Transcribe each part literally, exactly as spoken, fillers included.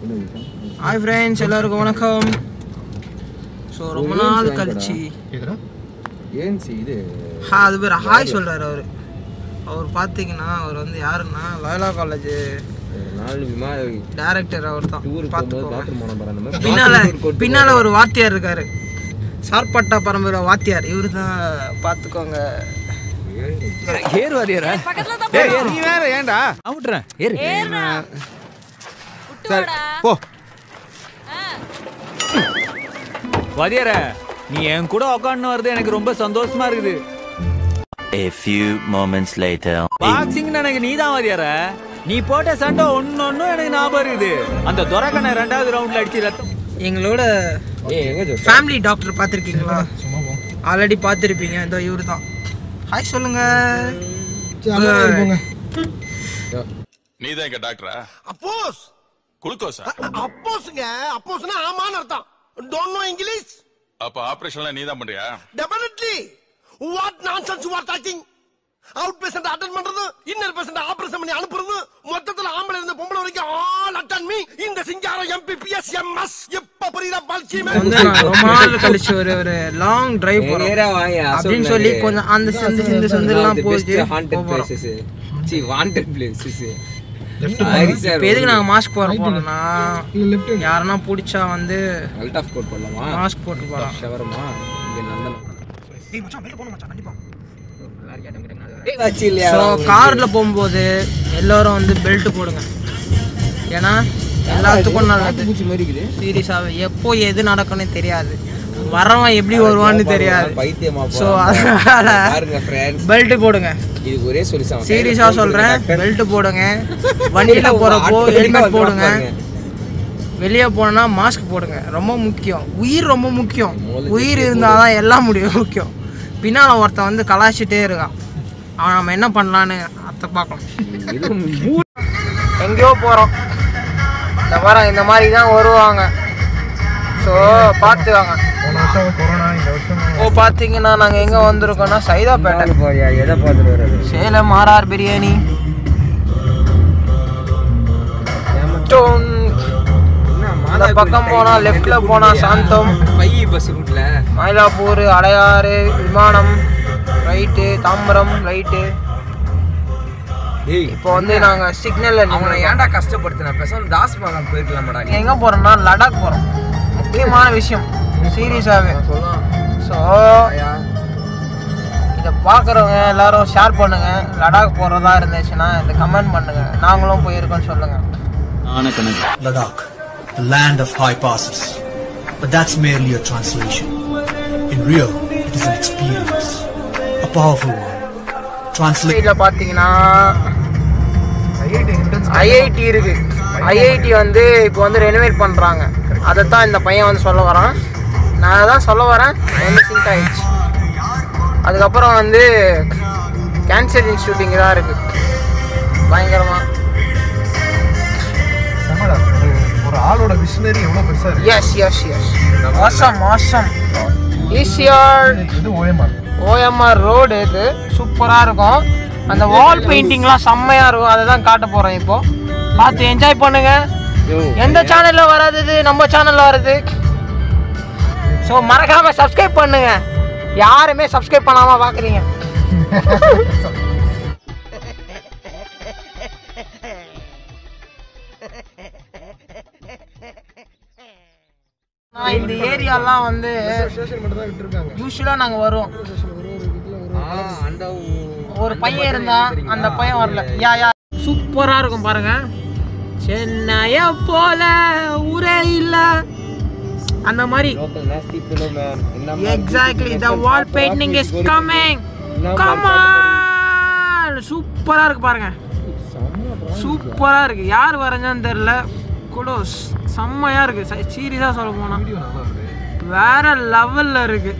Hi friends, எல்லாருக்கும் வணக்கம். So ரொம்ப நாள் கழிச்சு கேக்குறா ஏன்சி இது ஹா அது பேர் ஹாய் சொல்றாரு அவரு. அவர் பாத்தீங்கன்னா அவர் வந்து யாருன்னா லயோலா காலேஜ் நாலு விமான டைரக்டர் அவர்தான். பாத்துக்கோ பாத்ரூம் போன பாருங்க நம்ம பின்னால பின்னால ஒரு வாத்தியார் இருக்காரு. சார்பட்டா பரம்பரை வாத்தியார் இவர்தான் பாத்துக்கோங்க. ஏறு வாத்தியாரா? ஏய் நீ வேற ஏன்டா அவுட்றேன் ஏறு ஏறுடா சரி போ வாத்தியாரா நீ என் கூட உட்கார்ந்து வரது எனக்கு ரொம்ப சந்தோஷமா இருக்குது. A few moments later boxing எனக்கு நீதான் வாத்தியாரா. நீ போட்ட சண்டை ஒன்னொன்னு எனக்கு ஞாபகம் இருக்குது. அந்த துரக்கனை ரெண்டாவது ரவுண்ட்ல அடிச்சு ரத்தம். எங்களோட ஏய் எங்க ஜோ ஃபேமிலி டாக்டர் பாத்திருக்கீங்களா? ஆல்ரெடி பாத்திருப்பீங்க. இந்த இவரு தான். ஹாய் சொல்லுங்க. போங்க. நீதான் எங்க டாக்டரா? அப்போஸ் குளுக்கோஸா? அப்போஸ்ங்க அப்போஸ்னா ஆமான்னு அர்த்தம். Don't know English? அப்ப ஆபரேஷன்லாம் நீதான் பண்றியா? Definitely. What nonsense you are talking? Out patient attend பண்றது, இன்னர் பேஷண்ட் ஆபரேஷன் பண்ணி அனுப்புறது, மொத்தத்துல ஆம்பளை இருந்து பொம்பளை வரைக்கும் ஆல் அட்டெண்ட் மீ இந்த சிங்காரம் எம்பிபிஎஸ் எம்எஸ் எப்ப புரியற பல்சிமே. ரொம்ப நாள் கழிச்சு ஒரு ஒரு லாங் டிரைவ் போறோம். நேரா வாயா அப்படினு சொல்லி கொஞ்சம் அந்த செந்து இந்த செந்தெல்லாம் போயிட்டு haunted places see wanted places இப்போ எதுக்கு நாங்க மாஸ்க் போற போறோம்னா யாரனா புடிச்சா வந்து அல்ட் ஆஃப் கோட் பண்ணலாமா? மாஸ்க் போட்டு போலாம். ஷவர்மா இங்க நந்தனம். ஏய் மச்சான் வெளிய போணும் மச்சான் கண்டிப்பா. ஏய் வாச்சி இல்லையா? சோ கார்ல போயும்போது எல்லாரும் வந்து பெல்ட் போடுங்க. ஏன்னா எல்லாத்துக்கும் நல்லது. பூச்சி மாதிரி இருக்குது. சீரியஸாவே எப்போ எது நடக்கும்னே தெரியாது. வரவன் எப்படி வருவான்னு தெரியாது. பைத்தியமா போ. சோ அதனால பாருங்க फ्रेंड्स பெல்ட் போடுங்க. இது ஒரே சொல்யூஷன். சீரியஸா சொல்றேன். பெல்ட் போடுங்க. வண்டியில போறப்போ ஹெல்மெட் போடுங்க. வெளியே போனா மாஸ்க் போடுங்க. ரொம்ப முக்கியம். உயிர் ரொம்ப முக்கியம். உயிர் இருந்தாதான் எல்லாம் முடியும் முக்கியம். பின்னால ஒருத்தன் வந்து கலாச்சிட்டே இருக்கான். அவன் நம்ம என்ன பண்ணலான்னு அத்தை பார்க்கணும். எங்கேயோ போறோம். இந்த வாரம் இந்த மாதிரி தான் வருவாங்க. ஸோ பார்த்துவாங்க. ஓ பார்த்தீங்கன்னா நாங்கள் எங்கே வந்திருக்கோம்னா சைதாப்பேட்டை. போறியா எதை பார்த்துட்டு வர்றது? சேலம் ஆர்ஆர் பிரியாணி. அந்த பக்கம் போனா லெஃப்ட்ல போனா சாந்தம், பை பஸ் ரூட்ல மயிலாப்பூர், அடையாறு, விமானம் ரைட்டு, தாம்பரம் ரைட்டு. ஏய் இப்போ வந்து நாங்க சிக்னல்ல அவனை ஏன்டா கஷ்டப்படுத்தின? பேசாம தாஸ் மகன் போயிருக்கலாம்டா. நீ எங்க போறோம்னா லடாக் போறோம். முக்கியமான விஷயம் சீரியஸாவே. ஸோ இதை பார்க்குறவங்க எல்லாரும் ஷேர் பண்ணுங்க. லடாக் போறதா இருந்துச்சுன்னா இந்த கமெண்ட் பண்ணுங்க. நாங்களும் போயிருக்கோம்னு சொல்லுங்க. Ladakh, the land of high passes. But that's merely a translation. In real, it is an experience. A powerful one. Translate. இதில் பார்த்தீங்கன்னா ஐஐடி இருக்கு. ஐஐடி வந்து இப்போ வந்து ரெனோவேட் பண்ணுறாங்க. அதை தான் இந்த பையன் வந்து சொல்ல வரான். நான் தான் சொல்ல வரேன். வந்து சிங்க் ஆயிடுச்சு. அதுக்கப்புறம் வந்து கேன்சர் இன்ஸ்டியூட் இங்கே தான் இருக்குது. பயங்கரமாக ஒரு ஆளோட விஷனரி எவ்வளவு பெருசா இருக்கு. Yes yes yes awesome awesome. ECR இது ஓஎம்ஆர் ஓஎம்ஆர் ரோடு இது சூப்பராக இருக்கும். அந்த வால் பெயிண்டிங்லாம் செம்மையாக இருக்கும். அதை தான் காட்ட போகிறோம் இப்போ. பார்த்து என்ஜாய் பண்ணுங்க. எந்த சேனலில் வராது இது நம்ம சேனலில் வருது. ஸோ மறக்காமல் சப்ஸ்கிரைப் பண்ணுங்க. யாருமே சப்ஸ்கிரைப் பண்ணாமல் பார்க்குறீங்க. இந்த ஏரியாலாம் வந்து யூஸ்வலாக நாங்கள் வருவோம். ஒரு பையன் இருந்தா அந்த பையன் வரல. யா யா சூப்பராக இருக்கும் பாருங்க. சென்னைய போல ஊரே இல்ல அந்த மாதிரி. Exactly the wall painting is coming. Come on. சூப்பரா இருக்கு பாருங்க. சூப்பரா இருக்கு. யார் வரைஞ்சான்னு தெரியல. குடோஸ் செம்மையா இருக்கு. சீரியஸா சொல்ல போனா வேற லெவல்ல இருக்கு.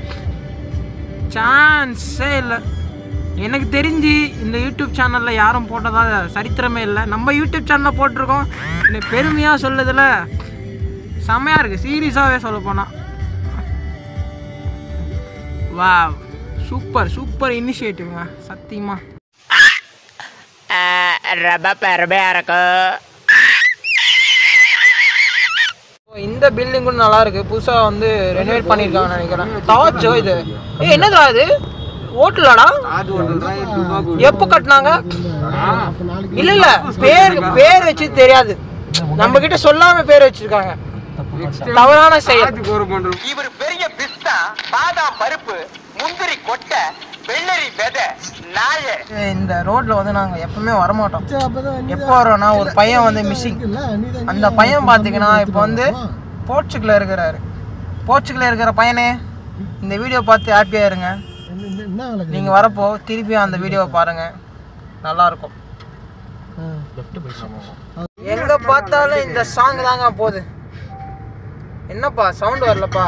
சான்ஸே இல்லை. எனக்கு தெரிஞ்சு இந்த யூடியூப் சேனலில் யாரும் போட்டதா சரித்திரமே இல்லை. நம்ம யூடியூப் சேனலில் போட்டிருக்கோம். எனக்கு பெருமையாக சொல்லுதில் செம்மையாக இருக்குது. சீரியஸாகவே சொல்ல போனால் வா சூப்பர் சூப்பர் இனிஷியேட்டிவ்ங்க சத்தியமாக. ரொம்ப பெருமையாக இருக்கு. இந்த பில்டிங் கூட நல்லா இருக்கு. புதுசா வந்து ரெனோவேட் பண்ணிருக்காங்கன்னு நினைக்கிறேன். தாஜோ இது. ஏய் என்னடா இது? ஹோட்டலாடா? எப்போ கட்டினாங்க? இல்ல இல்ல பேர் பேர் வச்சு தெரியாது. நம்ம கிட்ட சொல்லாம பேர் வச்சிருக்காங்க. தவறான செயல். இவர் பெரிய பிஸ்தா, பாதாம் பருப்பு, முந்திரி கொட்டை, வெள்ளரி விதை, நாய. இந்த ரோட்ல வந்து நாங்க எப்பவுமே வரமாட்டோம். எப்போ வரோம்னா ஒரு பையன் வந்து மிஸ்ஸிங். அந்த பையன் பாத்தீங்கன்னா இப்போ வந்து போர்ச்சுகல்ல இருக்கிறாரு. போர்ச்சுகல்ல இருக்கிற பையனே இந்த வீடியோ பார்த்து ஹாப்பியா இருங்க. நீங்க வரப்போ திருப்பி அந்த வீடியோவை பாருங்க, நல்லா இருக்கும். எங்க பார்த்தாலும் இந்த சாங் தாங்க போகுது. என்னப்பா சவுண்ட் வரலப்பா?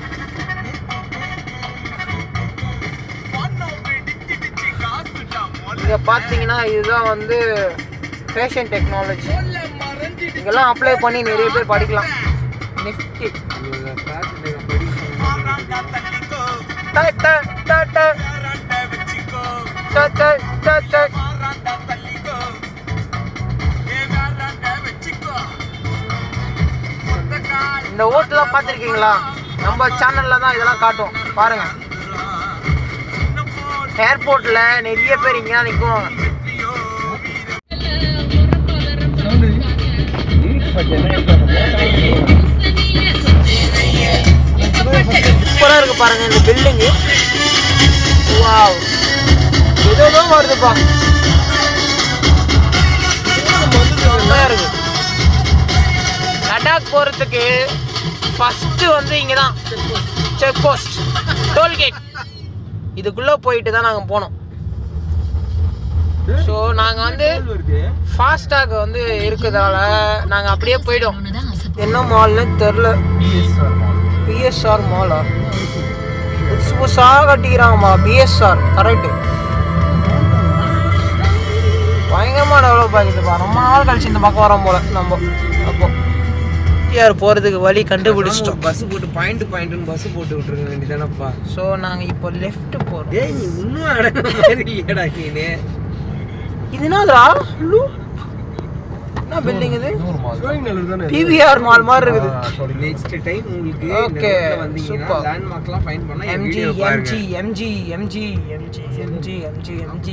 இங்க பாத்தீங்கன்னா இதுதான் வந்து ஃபேஷன் டெக்னாலஜி. இதெல்லாம் அப்ளை பண்ணி நிறைய பேர் படிக்கலாம். நிஃப்டி. இந்த ஓட்டெல்லாம் பார்த்துருக்கீங்களா? நம்ம சேனல்ல தான் இதெல்லாம் காட்டும், பாருங்க. ஏர்போர்ட்ல நிறைய பேர் இங்கே தான் நிற்குவாங்க. சூப்பராக இருக்கு பாருங்க இந்த பில்டிங்கு. வாவ், ஏதோ வருதுப்பா. இருக்கு. லடாக் போறதுக்கு ஃபர்ஸ்ட் வந்து இங்க தான் செக் போஸ்ட், டோல்கேட். இதுக்குள்ள போயிட்டு தான் நாங்க போனோம். ஸோ நாங்க வந்து ஃபாஸ்டாக் வந்து இருக்கிறதால நாங்க அப்படியே போயிடும். என்ன மால்னு தெரில. பிஎஸ்ஆர் மாலா? புதுசு புதுசாக கட்டிக்கிறாங்கம்மா. BSR correct. பயங்கரமாக டெவலப் ஆகிட்டுப்பா. ரொம்ப நாள் கழிச்சு இந்த பக்கம் வரோம் போல நம்ம. அப்போ யார் போகிறதுக்கு வழி கண்டுபிடிச்சிட்டோம். பஸ் போட்டு பாயிண்ட் பாயிண்ட்னு பஸ் போட்டு விட்டுருக்க வேண்டியதானப்பா. ஸோ நாங்கள் இப்போ லெஃப்ட் போகிறோம். டேய் நீ இன்னும் அடங்க மாதிரி இல்லையடா நீ. இது என்னதுடா? என்ன பில்டிங் இது? பிவிஆர் மால் மாதிரி இருக்குது. நெக்ஸ்ட் டைம் உங்களுக்கு ஓகே வந்தீங்கன்னா லேண்ட்மார்க்லாம் ஃபைண்ட் பண்ணா MG MG MG MG MG MG MG MG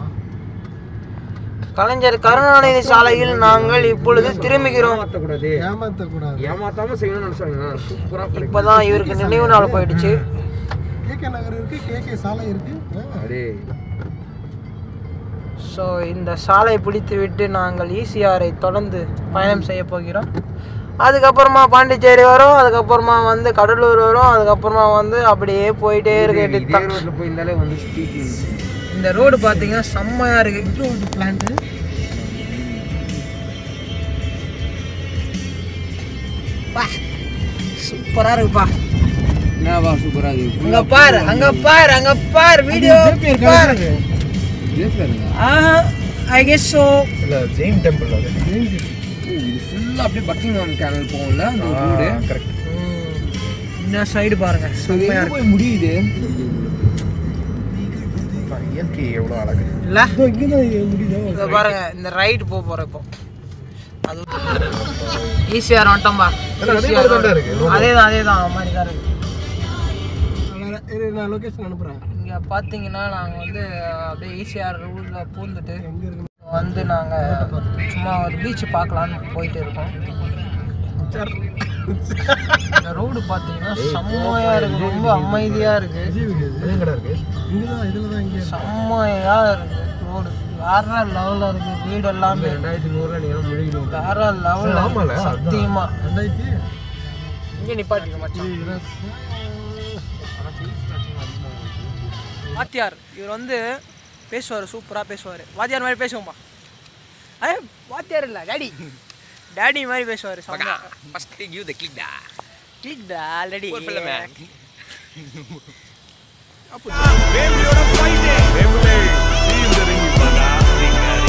Kalaignar Karunanidhi சாலையில் நாங்கள் இப்பொழுது திரும்புகிறோம். ஏமாத்தாம செய்யணும்னு நினைச்சாங்க. சூப்பரா இப்பதான் இவருக்கு நினைவு நாள் போயிடுச்சு. கேகே நகர் இருக்கு, கேகே சாலை இருக்கு. அடே ஸோ இந்த சாலை பிடித்து விட்டு நாங்கள் ஈசிஆரை தொடர்ந்து பயணம் செய்ய போகிறோம். அதுக்கப்புறமா பாண்டிச்சேரி வரும், அதுக்கப்புறமா வந்து கடலூர் வரும், அதுக்கப்புறமா வந்து அப்படியே போயிட்டே இருக்கு. போயிருந்தாலே வந்து இந்த ரோடு பார்த்தீங்கன்னா செம்மையா இருக்கு. பிளான்ட் சூப்பரா இருக்குப்பா. என்னவா சூப்பரா இருக்கு. அங்க பாரு, அங்க பாரு, அங்க பாரு. வீடியோ பாரு. ஆஹா, ஐ கெஸ் சோ. இல்ல ஜெயின் டெம்பிள் அது. ஜெயின் டெம்பிள். இது ஃபுல்லா அப்படியே பக்கிங்ஹாம் கேனல் போகும்ல அந்த ரோடு. கரெக்ட். இந்த சைடு பாருங்க, செம்மையா இருக்கு. போய் முடியுது. இயற்கை எவ்வளவு அழகு இல்ல? இங்க பாருங்க, இந்த ரைட் போக போறோம் இப்போ. அது ஈஸியா வந்துட்டோம்பா. அதேதான் அதேதான் மாதிரி தான் இருக்கு. நான் லொகேஷன் அனுப்புறேன். இங்க பாத்தீங்கன்னா நாங்க வந்து அப்படியே ஈஸியார் ரூட்ல பூந்துட்டு வந்து நாங்க சும்மா ஒரு பீச் பார்க்கலான்னு போயிட்டு இருக்கோம். இந்த ரோடு பாத்தீங்கன்னா செம்மையா இருக்கு, ரொம்ப அமைதியா இருக்கு. செம்மையா இருக்கு ரோடு. வேற லெவல்ல இருக்கு. வீடு எல்லாமே ரெண்டாயிரத்தி நூறுல நீங்க முடிக்கணும். வேற லெவல்ல சத்தியமா. இங்க நிப்பாட்டிக்க மச்சான். வாத்தியார் இவர் வந்து பேசுவார், சூப்பராக பேசுவார். வாத்தியார் மாதிரி பேசுவோம்பா. ஐ வாத்தியார் இல்லை, டேடி டேடி மாதிரி பேசுவார். ஃபர்ஸ்ட் கிவ் தி கிளிக் டா. கிளிக் டா ஆல்ரெடி. ஒரு ஃபில்ம் மேன். ஃபேமிலியோட ஃபைட். ஃபேமிலி டீம் ரிங் இப்படா. Ring ring.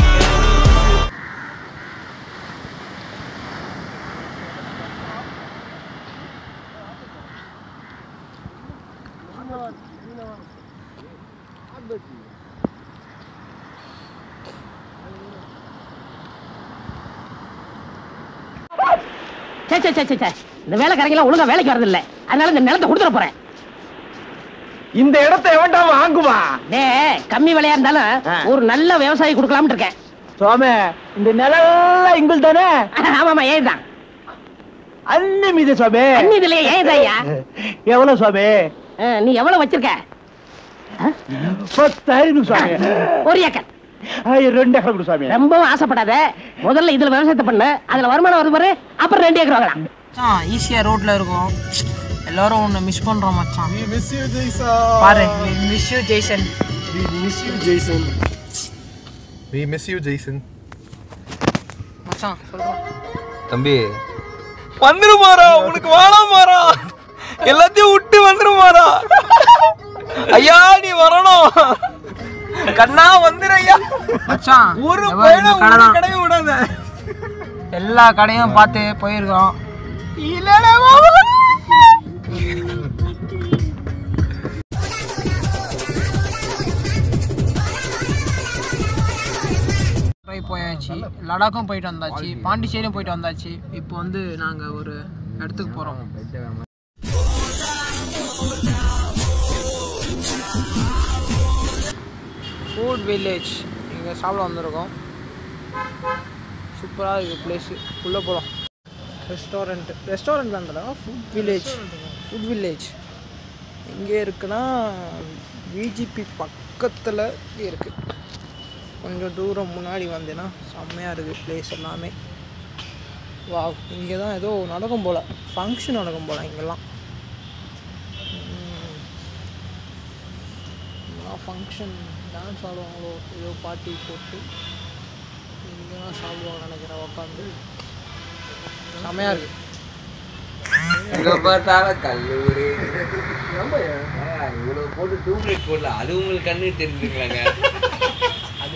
சே சே சே சே இந்த வேலைக்காரங்க ஒழுங்கா வேலைக்கு வரது இல்ல, அதனால இந்த நிலத்தை கொடுத்துட போறேன். இந்த இடத்தை எவன்டா வாங்குவா? டேய், கம்மி விலையா இருந்தாலும் ஒரு நல்ல விவசாயி கொடுக்கலாம்னு இருக்கேன். சுவாமி, இந்த நிலம் எங்கள் தானே? ஆமாமா, ஏதான் அன்னி மீது சுவாமி. அன்னி இதுலயே ஏதாயா? எவ்வளவு சுவாமி? நீ எவ்வளவு வச்சிருக்க? பத்தாயிரம் சுவாமி. ஒரு ஏக்கர். ரெண்டு ஏக்கர் கொடு சுவாமி. ரொம்பவும் ஆசைப்படாத, முதல்ல இதுல விவசாயத்தை பண்ணு, அதுல வருமானம் வருது பாரு, அப்புறம் ரெண்டு ஏக்கர் வாங்கலாம். மச்சான் ஈஸியா ரோட்ல இருக்கும், எல்லாரும் உன்னை மிஸ் பண்றோம் மச்சான். we miss you jason. பாரு, we miss you jason. we miss you jason. we miss you jason. மச்சான் சொல்றோம் தம்பி வந்துருமாரா, உனக்கு வாழாமாரா, எல்லாத்தையும் விட்டு வந்துருமாரா. ஐயா நீ வரணும், கண்ணா வந்துரு ஐயா. மச்சான் ஒரு பையனா ஒரு கடையும் விடாத. எல்லா கடையும் பார்த்து போயிருக்கோம். போயாச்சு, லடாக்கும் போயிட்டு வந்தாச்சு, பாண்டிச்சேரியும் போயிட்டு வந்தாச்சு. இப்போ வந்து நாங்க ஒரு இடத்துக்கு போறோம். ஃபுட் வில்லேஜ் இங்கே சாப்பிட வந்திருக்கோம். சூப்பராக இருக்குது பிளேஸு. உள்ளே போகலாம். ரெஸ்டாரண்ட் ரெஸ்டாரண்ட் வந்துடா ஃபுட் வில்லேஜ். ஃபுட் வில்லேஜ் எங்கே இருக்குன்னா விஜிபி பக்கத்தில் இருக்குது. கொஞ்சம் தூரம் முன்னாடி வந்தேன்னா செம்மையாக இருக்குது பிளேஸ் எல்லாமே. வா, இங்கே தான் ஏதோ நடக்கும் போல், ஃபங்க்ஷன் நடக்கும் போல் இங்கெல்லாம். ஃபங்க்ஷன் டான்ஸ் ஆடுவாங்களோ, ஏதோ பார்ட்டி போட்டு இங்கே தான் சாப்பிடுவாங்க நினைக்கிறேன். உட்காந்து செம்மையாக இருக்குது. கல்லூரி இவ்வளவு போட்டு டூப்லைட் போடல, அது உங்களுக்கு கண்ணு தெரிஞ்சுக்கலாங்க. அது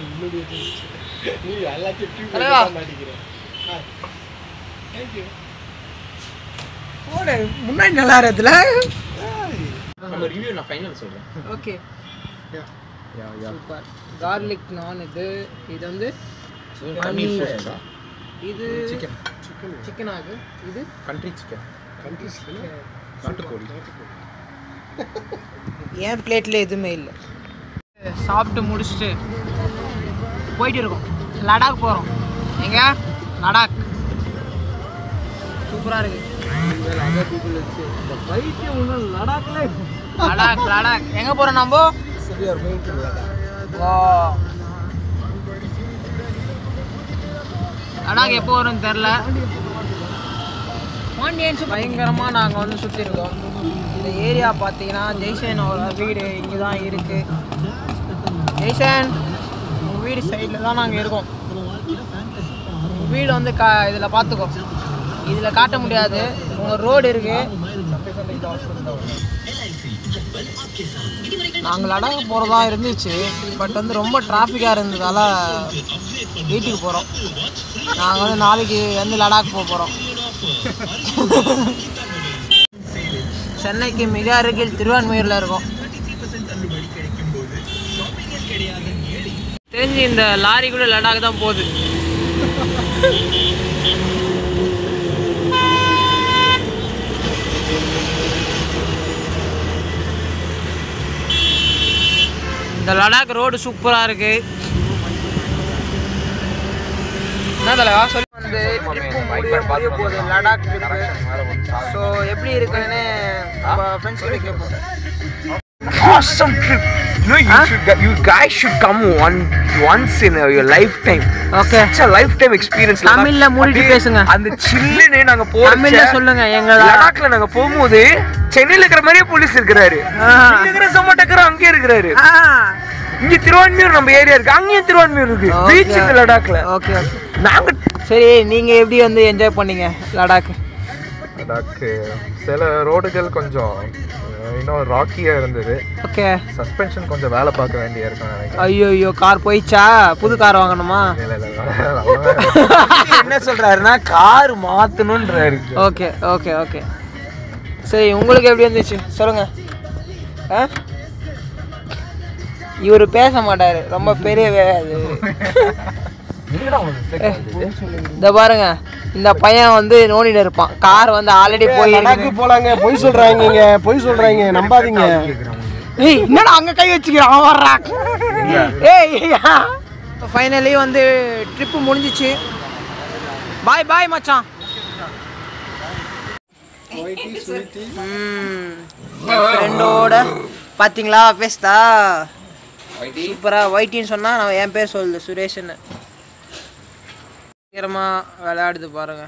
முன்னாடி நல்லா இருக்குதுல. நம்ம ரிவ்யூ நான் ஃபைனல் சொல்றேன். Okay, super. கார்லிக் நான். இது இது வந்து இது சிக்கன் சிக்கன் ஆகு. இது கண்ட்ரி சிக்கன். கண்ட்ரி சிக்கன் நாட்டுக்கோழி. ஏன் பிளேட்டில் எதுவுமே இல்லை. சாப்பிட்டு முடிச்சுட்டு போயிட்டு இருக்கோம். லடாக் போகிறோம். எங்க லடாக் சூப்பராக இருக்கு. லடாக் லடாக் எங்கே போகிறோம் நம்ம? லடாக் எப்போ வரும்னு தெரில. பயங்கரமாக நாங்கள் வந்து சுற்றி இருக்கோம். இந்த ஏரியா பார்த்தீங்கன்னா ஜெய்சனோட வீடு இங்கே தான் இருக்குது. ஜெய்சன், உங்கள் வீடு சைடில் தான் நாங்கள் இருக்கோம். உங்கள் வீடு வந்து கா இதில் பார்த்துக்கோ, இதில் காட்ட முடியாது. உங்கள் ரோடு இருக்குது. நாங்கள் லடாக் போகிறதா இருந்துச்சு, பட் வந்து ரொம்ப டிராஃபிக்காக இருந்ததால் வீட்டுக்கு போகிறோம். நாங்கள் வந்து நாளைக்கு வந்து லடாக் போக போகிறோம். சென்னைக்கு மிக அருகில் திருவான்மையூரில் இருக்கோம். தெரிஞ்சு இந்த லாரி கூட லடாக் தான் போகுது. இந்த லடாக் ரோடு சூப்பராக இருக்கு. என்ன தலைவா சொல்லி வந்து ட்ரிப்பு முடிய முடிய போகுது லடாக் ட்ரிப்பு. ஸோ எப்படி இருக்குன்னு நம்ம ஃப்ரெண்ட்ஸ் கிட்ட கேட்போம். Awesome trip. You know, you huh? should you guys should come one once in a, your lifetime. Okay. Such a lifetime experience. தமிழ்ல மூடிட்டு பேசுங்க. அந்த சில்லுனே நாங்க போறோம். தமிழ்ல சொல்லுங்க. எங்க லடாக்ல நாங்க போகும்போது சென்னையில இருக்கிற மாதிரியே போலீஸ் இருக்காரு. இங்க இருக்கிற சமட்டக்கற அங்கே இருக்காரு. இங்க திருவான்மியூர் நம்ம ஏரியா இருக்கு, அங்கேயும் திருவான்மியூர் இருக்கு. பீச் இந்த லடாக்ல. Okay okay. நாங்க சரி, நீங்க எப்படி வந்து என்ஜாய் பண்ணீங்க லடாக்? லடாக் சில ரோடுகள் கொஞ்சம் இன்னும் ராக்கியா இருந்தது. ஓகே. சஸ்பென்ஷன் கொஞ்சம் வேலை பார்க்க வேண்டிய இருக்கும் நினைக்கிறேன். ஐயோ ஐயோ, கார் போயிச்சா? புது கார் வாங்கணுமா? என்ன சொல்றாருன்னா கார் மாத்தணும்ன்றாரு. Okay okay okay. சரி, உங்களுக்கு எப்படி இருந்துச்சு சொல்லுங்க. ஆ, இவர் பேச மாட்டாரு, ரொம்ப பெரிய அது. இந்த பாருங்க இந்த பையன் வந்து நோண்டிட்டு இருப்பான். கார் வந்து ஆல்ரெடி போய் போலாங்க. பொய் சொல்றாங்க, பொய் சொல்றாங்க, நம்பாதீங்க. ஏய் என்னடா அங்க கை வச்சுக்கிறான் அவன் வர்றான். ஏய் ஃபைனலி வந்து ட்ரிப்பு முடிஞ்சிச்சு. பாய் பாய் மச்சான். ஃப்ரெண்டோட பார்த்தீங்களா பேசுதா சூப்பராக ஒயிட்டின்னு சொன்னால் நான் என் பேர் சொல்லுது சுரேஷ்ன்னு. சீக்கிரமாக விளையாடுது பாருங்க.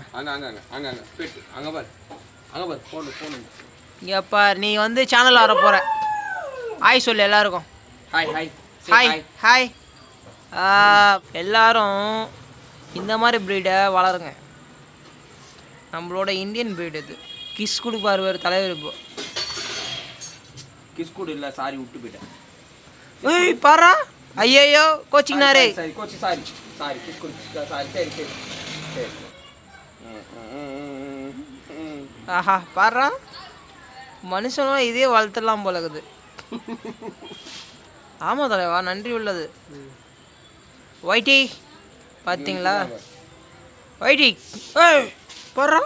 இங்கேப்பா நீ வந்து சேனல் வர போகிற. ஹாய் சொல்லு எல்லாருக்கும். Hi hi hi hi. எல்லாரும் இந்த மாதிரி ப்ரீடை வளருங்க. நம்மளோட இந்தியன் ப்ரீடு இது. கிஸ் கொடுப்பாரு வேறு தலைவர். இப்போ கிஸ் கூட இல்லை, சாரி விட்டு போயிட்டேன். ஏய் பாரா ஐயோ கோச்சிங்னாரே. சரி கோச்சி சாரி சாரி கிஸ் கொடு சாரி சரி சரி சரி. ஆஹா பாரா மனுஷனும் இதே வளர்த்துடலாம் போல இருக்குது. ஆமாம் தலைவா நன்றி உள்ளது. ஒயிட்டி பார்த்தீங்களா ஒயிட்டி? ஏய் பாரா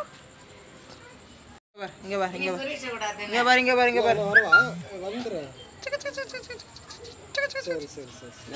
இங்கே பாரு இங்கே பாரு இங்கே பாரு இங்கே பாரு இங்கே பாரு வந்துடுறேன். சரி சரி சரி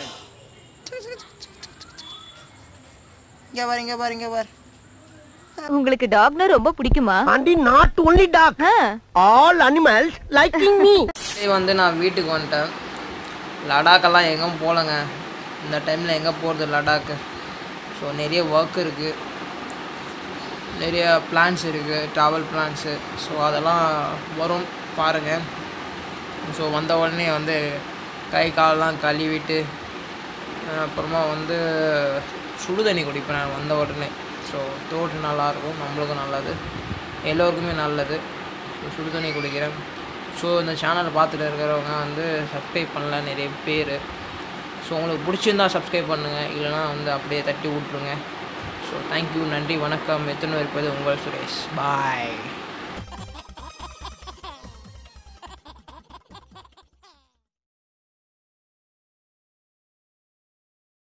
இங்க பாரு இங்க பாரு இங்க பாரு. உங்களுக்கு டாக்னா ரொம்ப பிடிக்குமா? Aunty not only dog, all animals liking me. வந்து நான் வீட்டுக்கு வந்துட்டேன். லடாக்கெல்லாம் எங்கே போகலங்க இந்த டைமில். எங்கே போகிறது லடாக்கு? ஸோ நிறைய ஒர்க் இருக்குது, நிறைய பிளான்ஸ் இருக்குது, ட்ராவல் பிளான்ஸு. ஸோ அதெல்லாம் வரும் பாருங்கள். ஸோ வந்த உடனே வந்து கை காலெல்லாம் கழுவிட்டு அப்புறமா வந்து சுடு தண்ணி குடிப்பேன் நான் வந்த உடனே. ஸோ தோட்டு நல்லாயிருக்கும், நம்மளுக்கும் நல்லது, எல்லோருக்குமே நல்லது. ஸோ சுடு தண்ணி குடிக்கிறேன். ஸோ இந்த சேனலை பார்த்துட்டு இருக்கிறவங்க வந்து சப்ஸ்கிரைப் பண்ணல நிறைய பேர். ஸோ உங்களுக்கு பிடிச்சிருந்தா சப்ஸ்கிரைப் பண்ணுங்கள், இல்லைனா வந்து அப்படியே தட்டி விட்ருங்க. ஸோ தேங்க்யூ, நன்றி, வணக்கம். எத்தனை இருப்பது உங்கள் சுரேஷ். பாய்.